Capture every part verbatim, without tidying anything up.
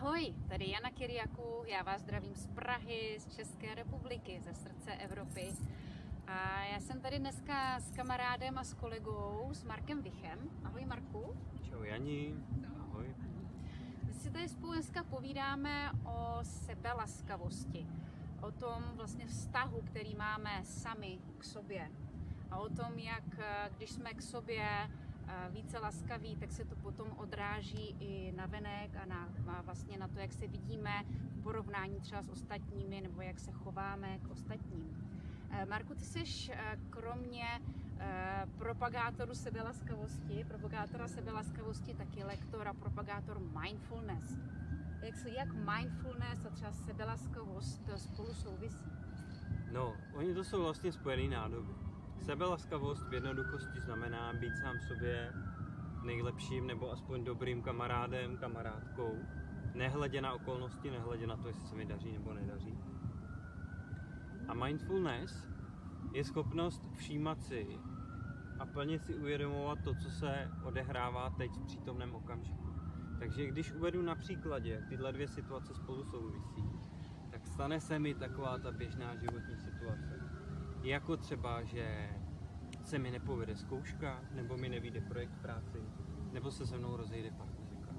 Ahoj, tady Jana Kyriakou, já vás zdravím z Prahy, z České republiky, ze srdce Evropy. A já jsem tady dneska s kamarádem a s kolegou, s Markem Vichem. Ahoj Marku. Čau Jani, ahoj. My si tady spolu dneska povídáme o sebelaskavosti, o tom vlastně vztahu, který máme sami k sobě a o tom, jak když jsme k sobě více laskaví, tak se to potom odráží i na venek a na, a vlastně na to, jak se vidíme v porovnání třeba s ostatními nebo jak se chováme k ostatním. Marku, ty jsi kromě propagátoru sebelaskavosti, propagátora sebelaskavosti, taky lektor a propagátor mindfulness. Jak, jak mindfulness a třeba sebelaskavost spolu souvisí? No, oni to jsou vlastně spojený nádoby. Sebelaskavost v jednoduchosti znamená být sám sobě nejlepším nebo aspoň dobrým kamarádem, kamarádkou, nehledě na okolnosti, nehledě na to, jestli se mi daří nebo nedaří. A mindfulness je schopnost všímat si a plně si uvědomovat to, co se odehrává teď v přítomném okamžiku. Takže když uvedu na příkladě, jak tyhle dvě situace spolu souvisí, tak stane se mi taková ta běžná životní situace. Jako třeba, že se mi nepovede zkouška, nebo mi nevyjde projekt v práci, nebo se se mnou rozejde partnerka.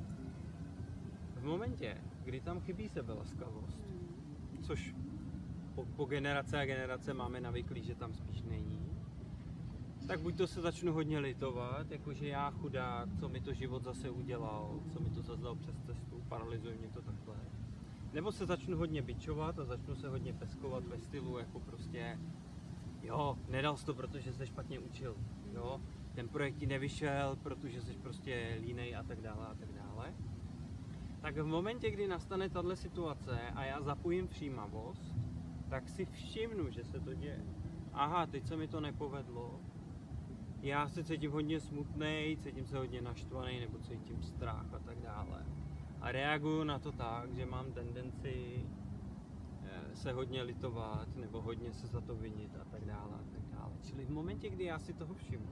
V momentě, kdy tam chybí sebelaskavost, což po, po generace a generace máme navyklý, že tam spíš není, tak buď to se začnu hodně litovat, jakože já chudák, co mi to život zase udělal, co mi to zase dal přes cestu, paralyzuje mě to takhle. Nebo se začnu hodně bičovat a začnu se hodně peskovat ve stylu, jako prostě jo, nedal jsi to, protože jsi špatně učil, jo, ten projekt ti nevyšel, protože jsi prostě línej a tak dále a tak dále. Tak v momentě, kdy nastane tahle situace a já zapojím všímavost, tak si všimnu, že se to děje. Aha, teď se mi to nepovedlo, já se cítím hodně smutnej, cítím se hodně naštvaný nebo cítím strach a tak dále. A reaguju na to tak, že mám tendenci se hodně litovat nebo hodně se za to vinit a tak dále a tak dále. Čili v momentě, kdy já si toho všimnu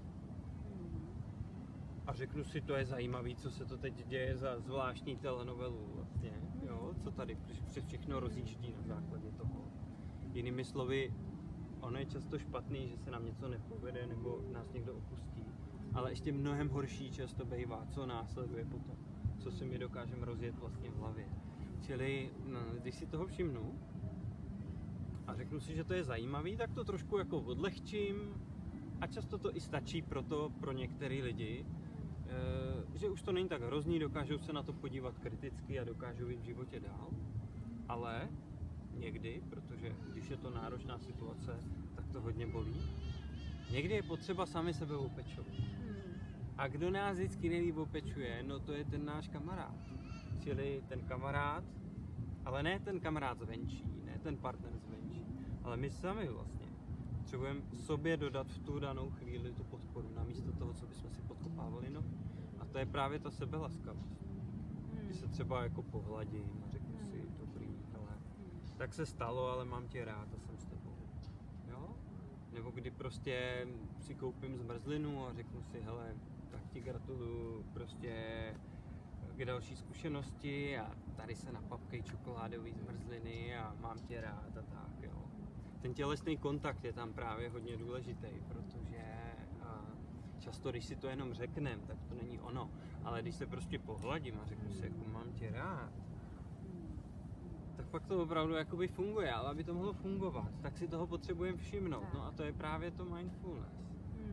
a řeknu si, to je zajímavý, co se to teď děje za zvláštní telenovelu vlastně, jo, co tady přes všechno rozjíždí na základě toho. Jinými slovy, ono je často špatný, že se nám něco nepovede nebo nás někdo opustí, ale ještě mnohem horší často bývá, co následuje potom, co si my dokážeme rozjet vlastně v hlavě. Čili no, když si toho všimnu a řeknu si, že to je zajímavý, tak to trošku jako odlehčím a často to i stačí pro to, pro některé lidi, e, že už to není tak hrozný, dokážou se na to podívat kriticky a dokážou jít v životě dál, ale někdy, protože když je to náročná situace, tak to hodně bolí, někdy je potřeba sami sebe opečovat. A kdo nás vždycky nejlíp opečuje, no to je ten náš kamarád. Čili ten kamarád, ale ne ten kamarád zvenčí, ne ten partner zvenčí, ale my sami vlastně potřebujeme sobě dodat v tu danou chvíli tu podporu, namísto toho, co bychom si podkopávali nohy. A to je právě ta sebelaskavost. Když se třeba jako pohladím a řeknu si, dobrý, ale tak se stalo, ale mám tě rád a jsem s tebou. Jo? Nebo kdy prostě si koupím zmrzlinu a řeknu si, hele, tak ti gratuluju prostě k další zkušenosti a tady se napapkej čokoládový zmrzliny a mám tě rád a tak, jo. Ten tělesný kontakt je tam právě hodně důležitý, protože často, když si to jenom řekneme, tak to není ono, ale když se prostě pohladím a řeknu si, jako mám tě rád, tak pak to opravdu jakoby funguje, ale aby to mohlo fungovat, tak si toho potřebujeme všimnout, no a to je právě to mindfulness.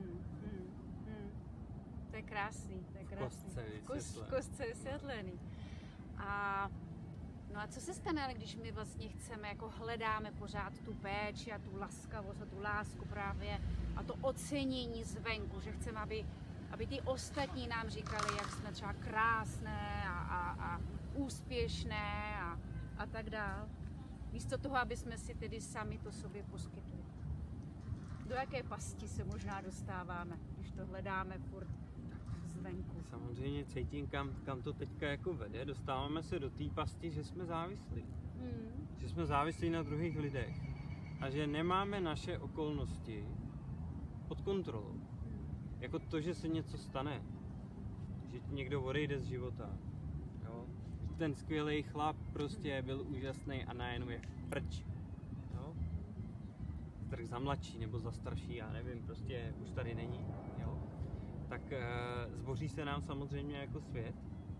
To je krásný, to je krásný. V kostce v kostce vysvětlený. A no a co se stane, ale když my vlastně chceme, jako hledáme pořád tu péči a tu laskavost a tu lásku právě a to ocenění zvenku, že chceme, aby, aby ty ostatní nám říkali, jak jsme třeba krásné a, a, a úspěšné a, a tak dál. Místo toho, aby jsme si tedy sami to sobě poskytli. Do jaké pasti se možná dostáváme, když to hledáme furt zvenku? Samozřejmě cítím, kam, kam to teďka jako vede. Dostáváme se do té pasti, že jsme závislí. Hmm. Že jsme závislí na druhých lidech. A že nemáme naše okolnosti pod kontrolou. Hmm. Jako to, že se něco stane. Že ti někdo odejde z života. Jo? ten skvělý chlap prostě byl úžasný a najednou je prč. Jo? Trh za mladší nebo za starší, já nevím, prostě už tady není. Jo? Tak uh, zboří se nám samozřejmě jako svět.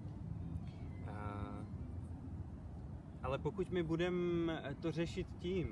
Uh, ale pokud my budeme to řešit tím,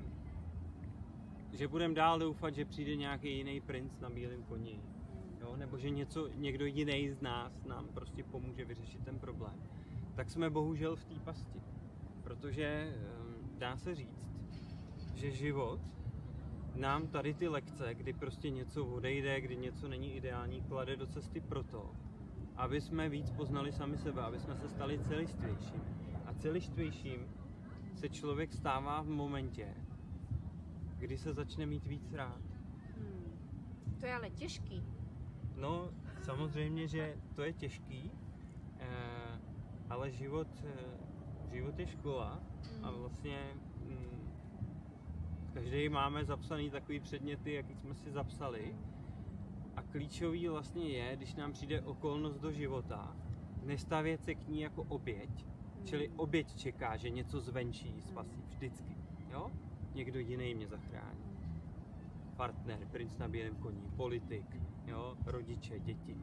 že budeme dál doufat, že přijde nějaký jiný princ na bílém koni, jo? Nebo že něco, někdo jiný z nás nám prostě pomůže vyřešit ten problém, tak jsme bohužel v té pasti. Protože um, dá se říct, že život nám tady ty lekce, kdy prostě něco odejde, kdy něco není ideální, klade do cesty proto, aby jsme víc poznali sami sebe, aby jsme se stali celistvějším. A celistvějším se člověk stává v momentě, kdy se začne mít víc rád. Hmm. To je ale těžký. No, samozřejmě, že to je těžký, eh, ale život, eh, život je škola hmm. a vlastně hm, každý máme zapsaný takový předměty, jaký jsme si zapsali. A klíčový vlastně je, když nám přijde okolnost do života, nestavět se k ní jako oběť. Hmm. Čili oběť čeká, že něco zvenčí spasí vždycky. Jo? Někdo jiný mě zachrání. Partner, princ na bílém koni, politik, jo? Rodiče, děti.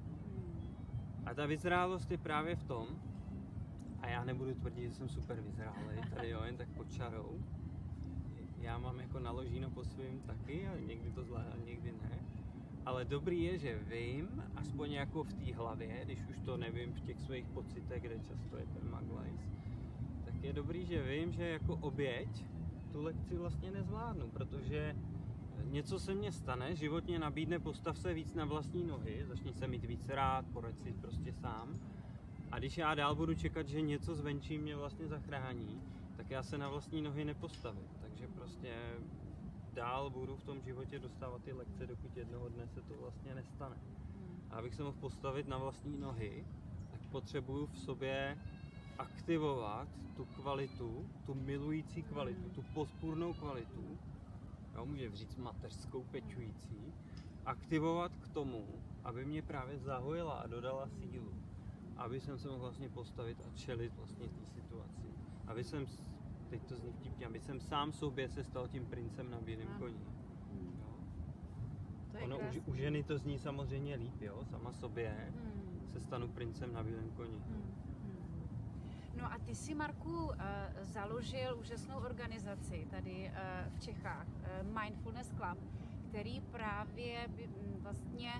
A ta vyzrálost je právě v tom, a já nebudu tvrdit, že jsem super vyzrálej, tady jo, jen tak pod čarou. Já mám jako naložíno po svým taky a někdy to zvládám, někdy ne. Ale dobrý je, že vím, aspoň jako v té hlavě, když už to nevím v těch svých pocitech, kde často je ten maglajs, tak je dobrý, že vím, že jako oběť tu lekci vlastně nezvládnu, protože něco se mně stane, život mě nabídne, postav se víc na vlastní nohy, začni se mít víc rád, poraď si prostě sám. A když já dál budu čekat, že něco zvenčí mě vlastně zachrání, tak já se na vlastní nohy nepostavím. Takže prostě dál budu v tom životě dostávat ty lekce, dokud jednoho dne se to vlastně nestane. A abych se mohl postavit na vlastní nohy, tak potřebuju v sobě aktivovat tu kvalitu, tu milující kvalitu, tu pospůrnou kvalitu, jo, můžeme říct mateřskou, pečující, aktivovat k tomu, aby mě právě zahojila a dodala sílu, aby jsem se mohl vlastně postavit a čelit vlastně té situaci. Aby jsem, teď to zní vtipně, aby jsem sám sobě se stal tím princem na bílém koni. Jo. Ono u, u ženy to zní samozřejmě líp, jo, sama sobě hmm. se stanu princem na bílém koni. Hmm. No a ty si, Marku, uh, založil úžasnou organizaci tady uh, v Čechách, uh, Mindfulness Club, který právě by, m, vlastně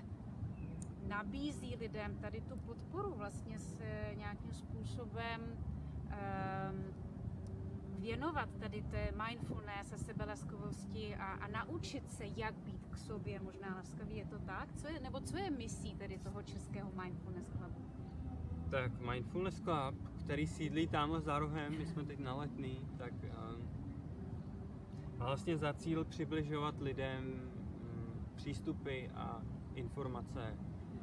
nabízí lidem tady tu podporu vlastně s nějakým způsobem um, věnovat tady té mindfulness a sebelaskavosti a, a naučit se, jak být k sobě možná laskavý, je to tak? Co je, nebo co je misí tady toho českého Mindfulness Clubu? Tak Mindfulness Club, který sídlí tamhle za rohem, my jsme teď na Letný, tak um, má vlastně za cíl přibližovat lidem um, přístupy a informace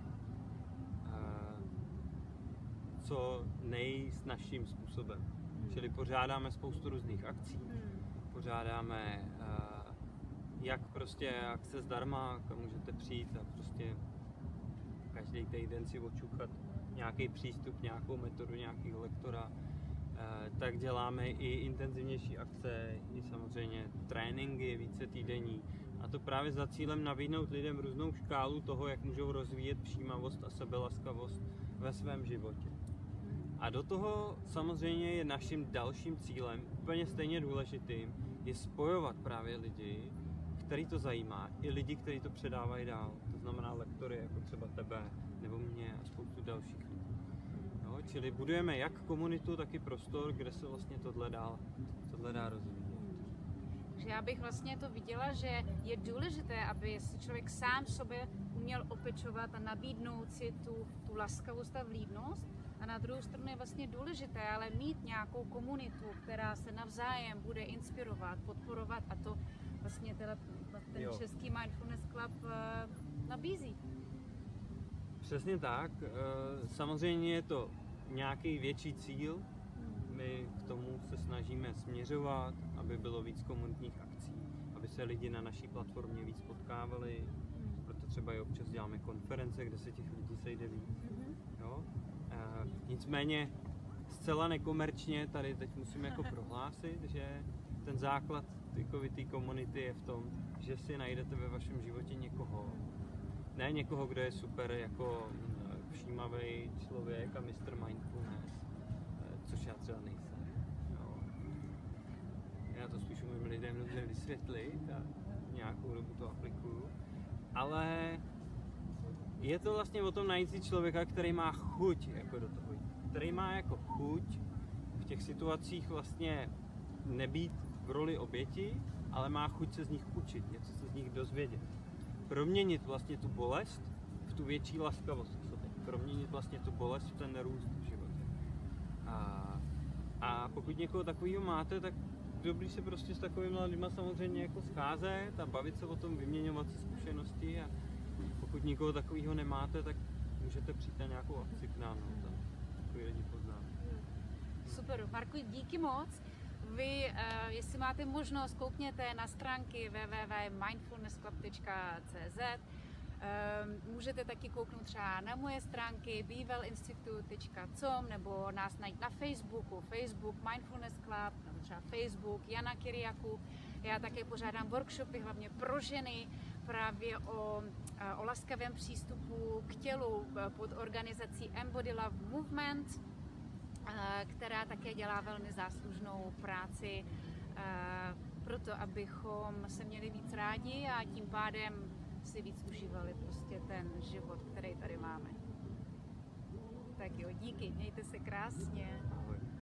uh, co nejsnažším způsobem. Hmm. Čili pořádáme spoustu různých akcí, hmm. pořádáme uh, jak prostě akce zdarma, kam můžete přijít a prostě každý týden si očuchat nějaký přístup, nějakou metodu, nějakého lektora, eh, tak děláme i intenzivnější akce, i samozřejmě tréninky více týdenní. A to právě za cílem nabídnout lidem různou škálu toho, jak můžou rozvíjet všímavost a sebelaskavost ve svém životě. A do toho samozřejmě je naším dalším cílem, úplně stejně důležitým, je spojovat právě lidi, který to zajímá, i lidi, kteří to předávají dál. To znamená lektory, jako třeba tebe, nebo mě a spoustu dalších lidí. No, čili budujeme jak komunitu, tak i prostor, kde se vlastně tohle dá, tohle dá rozvíjet. Takže já bych vlastně to viděla, že je důležité, aby si člověk sám sobě uměl opečovat a nabídnout si tu, tu laskavost a vlídnost. A na druhou stranu je vlastně důležité, ale mít nějakou komunitu, která se navzájem bude inspirovat, podporovat, a to vlastně teda ten jo. český Mindfulness Club uh, nabízí. Přesně tak. Samozřejmě je to nějaký větší cíl. My k tomu se snažíme směřovat, aby bylo víc komunitních akcí, aby se lidi na naší platformě víc potkávali. Proto třeba i občas děláme konference, kde se těch lidí sejde víc. Jo? Nicméně zcela nekomerčně tady teď musím jako prohlásit, že ten základ té komunity je v tom, že si najdete ve vašem životě někoho, ne někoho, kdo je super jako všímavý člověk a mister Mindfulness, což já třeba nejsem. Jo. Já to spíš umím lidem dobře vysvětlit a nějakou dobu to aplikuju, ale je to vlastně o tom najít si člověka, který má chuť jako do toho, který má jako chuť v těch situacích vlastně nebýt v roli oběti, ale má chuť se z nich učit, něco se z nich dozvědět. Proměnit vlastně tu bolest v tu větší laskavost v sobě. Proměnit vlastně tu bolest v ten růst v životě. A, a pokud někoho takového máte, tak dobrý se prostě s takovými lidmi samozřejmě jako scházet a bavit se o tom, vyměňovat si zkušenosti. A pokud nikoho takového nemáte, tak můžete přijít na nějakou akci k nám. No, tam takový lidi poznám. Super, Marku, díky moc. Vy, uh, jestli máte možnost, koukněte na stránky w w w tečka mindfulness club tečka c z. Um, můžete taky kouknout třeba na moje stránky b w e l institute tečka com nebo nás najít na Facebooku, Facebook Mindfulness Club, nebo třeba Facebook Jana Kyriakou. Já také pořádám workshopy, hlavně pro ženy, právě o, o laskavém přístupu k tělu pod organizací Embody Love Movement, která také dělá velmi záslužnou práci pro to, abychom se měli víc rádi a tím pádem si víc užívali prostě ten život, který tady máme. Tak jo, díky, mějte se krásně.